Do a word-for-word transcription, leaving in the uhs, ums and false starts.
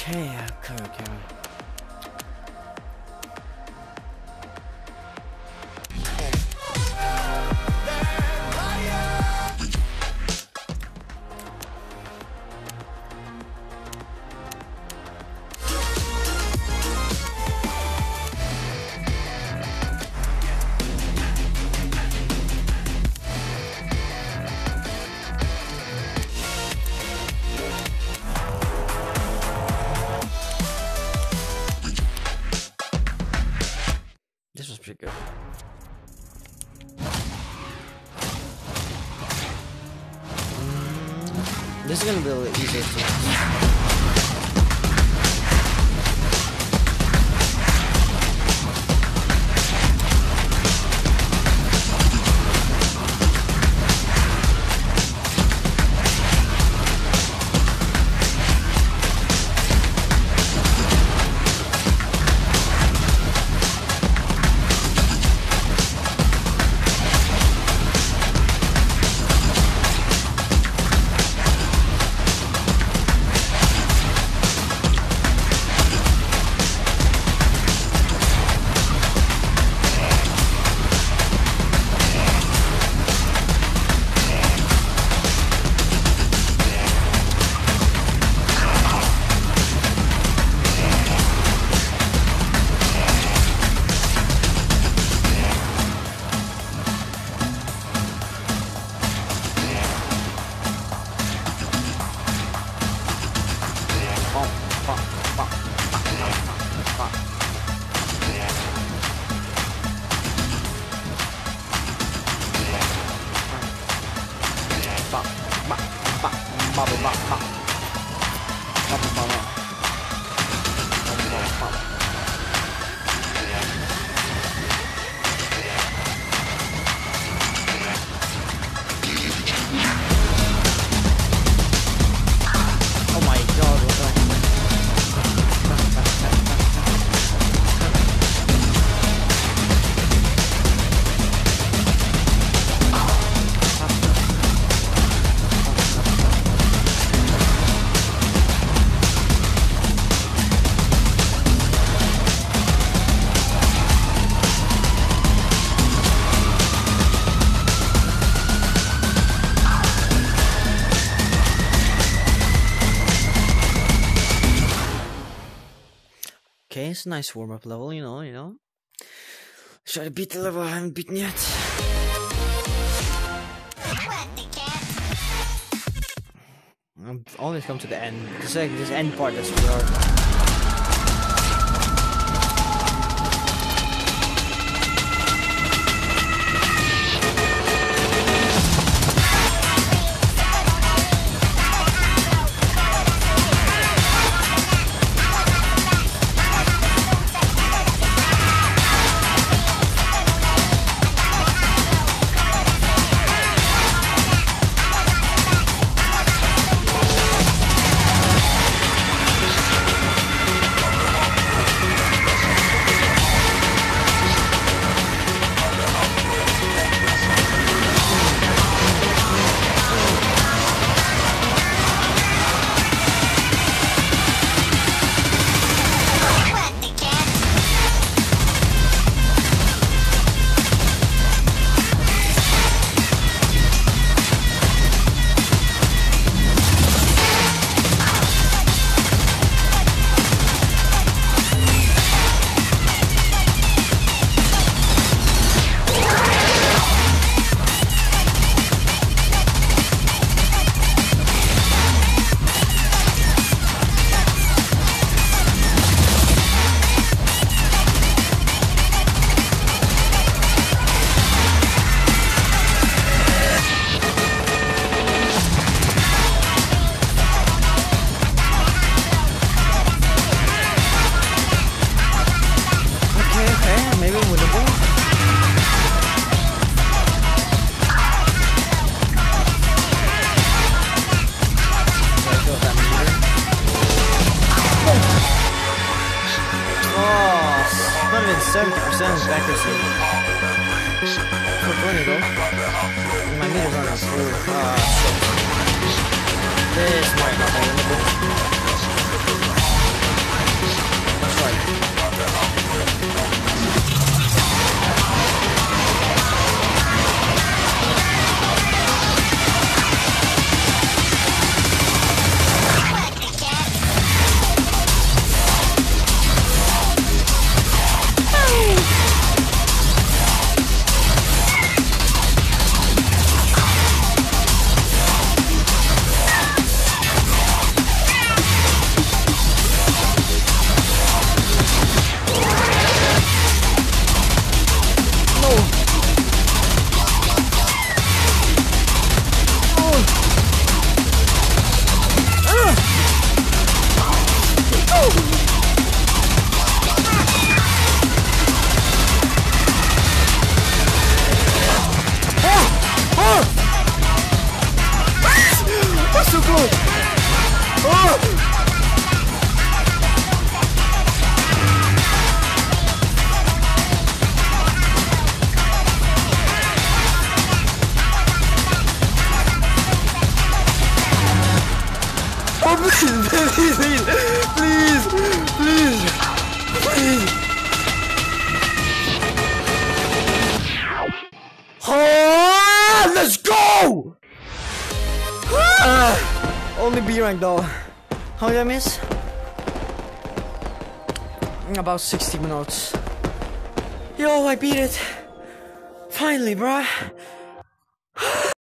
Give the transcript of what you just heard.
Okay, okay, okay. This was pretty good. Mm, this is gonna be a little easier to Okay, it's a nice warm-up level, you know, you know. Try to beat the level I haven't beaten yet. I'm always come to the end. It's like this end part that's really hard. seventy percent accuracy. four twenty though. My meter's on a full. Uh, this might not be winnable. B rank though. How did I miss? About sixty minutes. Yo, I beat it. Finally, bruh.